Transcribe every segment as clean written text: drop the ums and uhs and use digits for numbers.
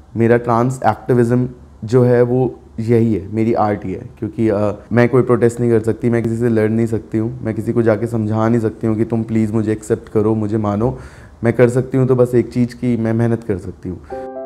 मेरा trans activism जो है वो यही है, मेरी आर्ट ही है। क्योंकि मैं कोई प्रोटेस्ट नहीं कर सकती, मैं किसी से लड़ नहीं सकती हूँ, मैं किसी को जाके समझा नहीं सकती हूँ कि तुम प्लीज़ मुझे एक्सेप्ट करो, मुझे मानो। मैं कर सकती हूँ तो बस एक चीज़ की मैं मेहनत कर सकती हूँ।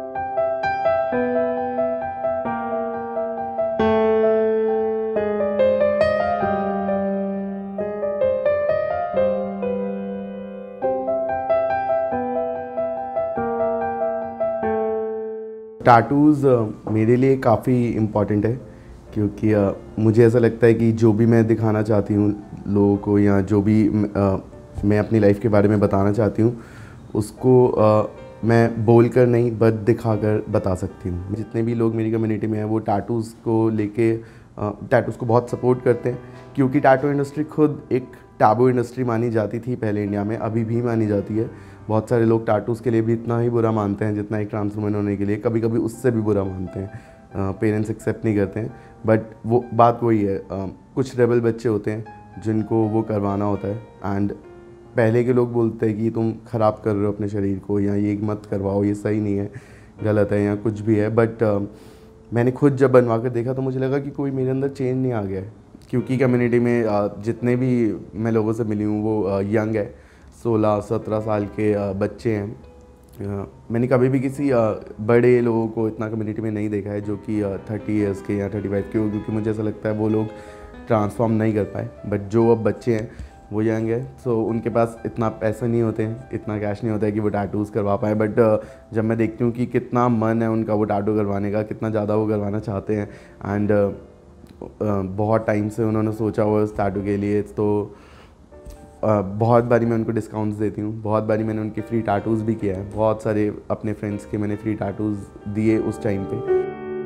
टैटूज़ मेरे लिए काफ़ी इम्पॉर्टेंट है, क्योंकि मुझे ऐसा लगता है कि जो भी मैं दिखाना चाहती हूँ लोगों को, या जो भी मैं अपनी लाइफ के बारे में बताना चाहती हूँ, उसको मैं बोल कर नहीं बट दिखा कर बता सकती हूँ। जितने भी लोग मेरी कम्युनिटी में हैं वो टैटूज़ को लेके टैटूज़ को बहुत सपोर्ट करते हैं, क्योंकि टैटू इंडस्ट्री खुद एक टैबू इंडस्ट्री मानी जाती थी पहले इंडिया में, अभी भी मानी जाती है। बहुत सारे लोग टैटूज़ के लिए भी इतना ही बुरा मानते हैं जितना एक ट्रांस वुमन होने के लिए, कभी कभी उससे भी बुरा मानते हैं। पेरेंट्स एक्सेप्ट नहीं करते हैं, बट वो बात वही है, कुछ रेबल बच्चे होते हैं जिनको वो करवाना होता है। एंड पहले के लोग बोलते हैं कि तुम ख़राब कर रहे हो अपने शरीर को, या ये मत करवाओ, ये सही नहीं है, गलत है, या कुछ भी है। बट मैंने खुद जब बनवा कर देखा तो मुझे लगा कि कोई मेरे अंदर चेंज नहीं आ गया है। क्योंकि कम्युनिटी में जितने भी मैं लोगों से मिली हूँ वो यंग है, 16-17 साल के बच्चे हैं। मैंने कभी भी किसी बड़े लोगों को इतना कम्युनिटी में नहीं देखा है जो कि 30 ईयर्स के या 35 के हो, क्योंकि मुझे ऐसा लगता है वो लोग ट्रांसफॉर्म नहीं कर पाए। बट जो अब बच्चे हैं वो यंग है, सो उनके पास इतना पैसा नहीं होते हैं, इतना कैश नहीं होता है कि वो टैटूज़ करवा पाए। बट जब मैं देखती हूँ कि कितना मन है उनका वो टैटू करवाने का, कितना ज़्यादा वो करवाना चाहते हैं, एंड बहुत टाइम से उन्होंने सोचा हुआ उस टैटू के लिए, तो बहुत बारी मैं उनको डिस्काउंट्स देती हूँ, बहुत बारी मैंने उनके फ्री टैटूज़ भी किया है। बहुत सारे अपने फ्रेंड्स के मैंने फ्री टैटूज़ दिए उस टाइम पे।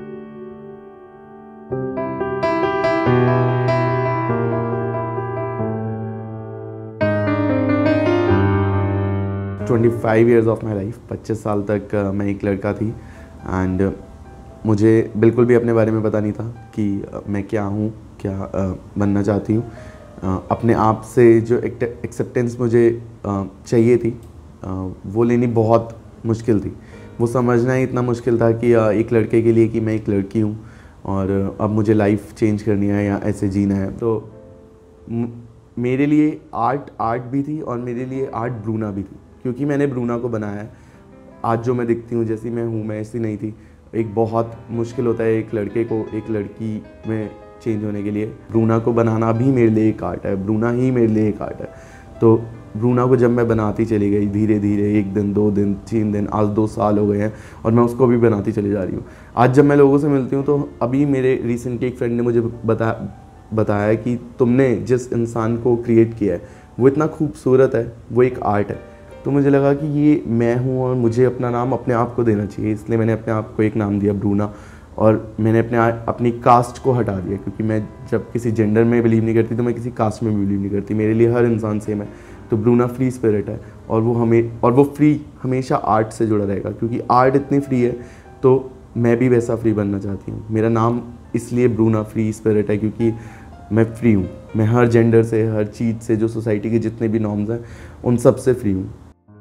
25 ईयर्स ऑफ माई लाइफ, 25 साल तक मैं एक लड़का थी, एंड मुझे बिल्कुल भी अपने बारे में पता नहीं था कि मैं क्या हूँ, क्या बनना चाहती हूँ। अपने आप से जो एक्सेप्टेंस मुझे चाहिए थी वो लेनी बहुत मुश्किल थी। वो समझना ही इतना मुश्किल था कि एक लड़के के लिए कि मैं एक लड़की हूँ और अब मुझे लाइफ चेंज करनी है या ऐसे जीना है। तो मेरे लिए आर्ट भी थी और मेरे लिए आर्ट ब्रूना भी थी, क्योंकि मैंने ब्रूना को बनाया है। आज जो मैं दिखती हूँ, जैसी मैं हूँ, मैं ऐसी नहीं थी। एक बहुत मुश्किल होता है एक लड़के को एक लड़की में चेंज होने के लिए। ब्रूना को बनाना भी मेरे लिए एक आर्ट है, ब्रूना ही मेरे लिए एक आर्ट है। तो ब्रूना को जब मैं बनाती चली गई धीरे धीरे, 1 दिन 2 दिन 3 दिन, आज 2 साल हो गए हैं और मैं उसको भी बनाती चली जा रही हूँ। आज जब मैं लोगों से मिलती हूँ तो अभी मेरे रिसेंटली एक फ्रेंड ने मुझे बताया कि तुमने जिस इंसान को क्रिएट किया है वो इतना खूबसूरत है, वो एक आर्ट है। तो मुझे लगा कि ये मैं हूँ और मुझे अपना नाम अपने आप को देना चाहिए, इसलिए मैंने अपने आप को एक नाम दिया ब्रूना। और मैंने अपनी कास्ट को हटा दिया, क्योंकि मैं जब किसी जेंडर में बिलीव नहीं करती तो मैं किसी कास्ट में बिलीव नहीं करती। मेरे लिए हर इंसान सेम है। तो ब्रूना फ्री स्पिरिट है और वो फ्री हमेशा आर्ट से जुड़ा रहेगा, क्योंकि आर्ट इतनी फ्री है तो मैं भी वैसा फ्री बनना चाहती हूँ। मेरा नाम इसलिए ब्रूना फ्री स्पिरिट है क्योंकि मैं फ्री हूँ। मैं हर जेंडर से, हर चीज़ से, जो सोसाइटी के जितने भी नॉर्म्स हैं उन सब से फ्री हूँ।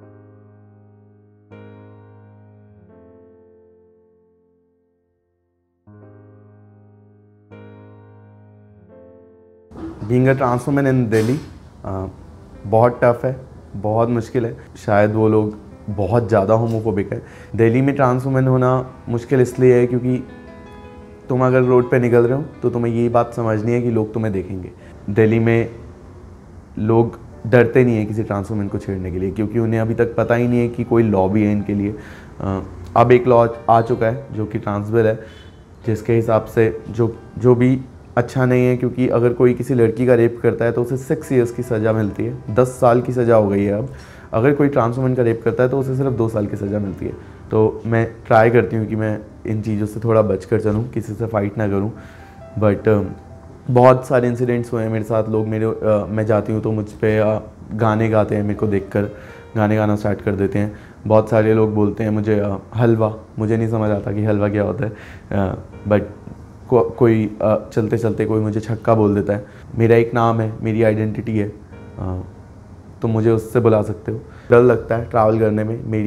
Being a trans woman in Delhi बहुत टफ है, बहुत मुश्किल है। शायद वो लोग बहुत ज़्यादा होमोफोबिक है। दिल्ली में ट्रांस वुमन होना मुश्किल इसलिए है क्योंकि तुम अगर रोड पे निकल रहे हो तो तुम्हें ये बात समझनी है कि लोग तुम्हें देखेंगे। दिल्ली में लोग डरते नहीं हैं किसी ट्रांस वुमन को छेड़ने के लिए, क्योंकि उन्हें अभी तक पता ही नहीं है कि कोई लॉ भी है इनके लिए। अब एक लॉ आ चुका है जो कि ट्रांस बिल है, जिसके हिसाब से जो भी अच्छा नहीं है, क्योंकि अगर कोई किसी लड़की का रेप करता है तो उसे 6 ईयर्स की सज़ा मिलती है। 10 साल की सज़ा हो गई है अब। अगर कोई ट्रांस वुमन का रेप करता है तो उसे सिर्फ 2 साल की सज़ा मिलती है। तो मैं ट्राई करती हूँ कि मैं इन चीज़ों से थोड़ा बच कर चलूँ, किसी से फ़ाइट ना करूँ। बट बहुत सारे इंसिडेंट्स हुए हैं मेरे साथ। लोग मैं जाती हूँ तो मुझ पर गाने गाते हैं, मेरे को देखकर गाने गाना स्टार्ट कर देते हैं। बहुत सारे लोग बोलते हैं मुझे हलवा, मुझे नहीं समझ आता कि हलवा क्या होता है। बट कोई चलते चलते कोई मुझे छक्का बोल देता है। मेरा एक नाम है, मेरी आइडेंटिटी है, तो मुझे उससे बुला सकते हो। डर लगता है ट्रैवल करने में। मेरी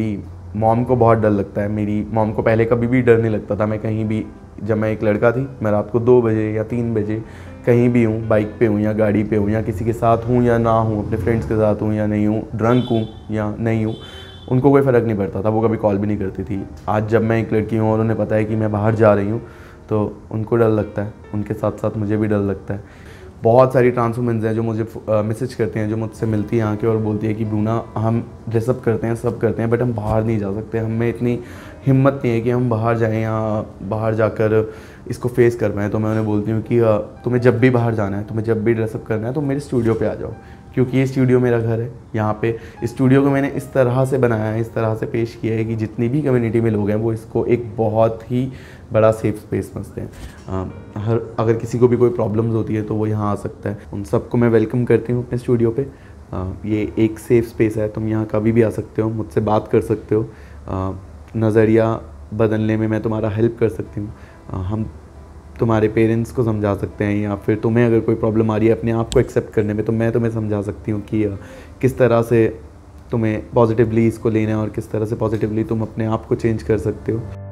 मॉम को बहुत डर लगता है। मेरी मॉम को पहले कभी भी डर नहीं लगता था। मैं कहीं भी, जब मैं एक लड़का थी, मैं रात को 2 बजे या 3 बजे कहीं भी हूँ, बाइक पे हूँ या गाड़ी पे हूँ या किसी के साथ हूँ या ना हूँ, अपने फ्रेंड्स के साथ हूँ या नहीं हूँ, ड्रंक हूँ या नहीं हूँ, उनको कोई फ़र्क नहीं पड़ता था। वो कभी कॉल भी नहीं करती थी। आज जब मैं एक लड़की हूँ और उन्हें पता है कि मैं बाहर जा रही हूँ, तो उनको डर लगता है। उनके साथ साथ मुझे भी डर लगता है। बहुत सारी ट्रांस वुमेन्स हैं जो मुझे मैसेज करते हैं, जो मुझसे मिलती हैं आके और बोलती है कि ब्रूना, हम ड्रेसअप करते हैं, सब करते हैं, बट हम बाहर नहीं जा सकते। हमें इतनी हिम्मत नहीं है कि हम बाहर जाएं या बाहर जाकर इसको फेस कर पाएँ। तो मैं उन्हें बोलती हूँ कि तुम्हें जब भी बाहर जाना है, तुम्हें जब भी ड्रेसअप करना है, तो मेरे स्टूडियो पे आ जाओ, क्योंकि ये स्टूडियो मेरा घर है। यहाँ पे इस स्टूडियो को मैंने इस तरह से बनाया है, इस तरह से पेश किया है कि जितनी भी कम्युनिटी में लोग हैं वो इसको एक बहुत ही बड़ा सेफ स्पेस समझते हैं। अगर किसी को भी कोई प्रॉब्लम्स होती है तो वो यहाँ आ सकता है। उन सबको मैं वेलकम करती हूँ अपने स्टूडियो पे। ये एक सेफ स्पेस है, तुम यहाँ कभी भी आ सकते हो, मुझसे बात कर सकते हो, नज़रिया बदलने में मैं तुम्हारा हेल्प कर सकती हूँ। हम तुम्हारे पेरेंट्स को समझा सकते हैं, या फिर तुम्हें अगर कोई प्रॉब्लम आ रही है अपने आप को एक्सेप्ट करने में, तो मैं तुम्हें समझा सकती हूँ कि किस तरह से तुम्हें पॉजिटिवली इसको लेना है और किस तरह से पॉजिटिवली तुम अपने आप को चेंज कर सकते हो।